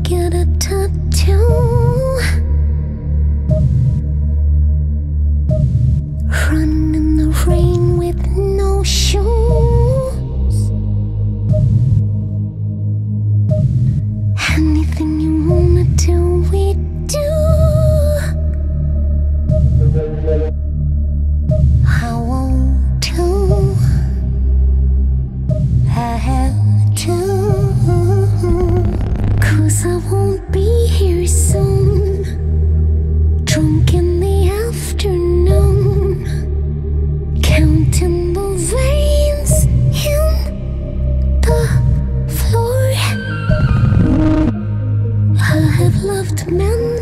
get a tattoo. Run in the rain with no shoes. Anything you wanna do, we do. I want to, I have to, 'cause I won't be here soon. Drunk in the afternoon, counting the veins in the floor. I have loved men